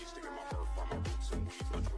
me, sticking my birth on my roots and weed.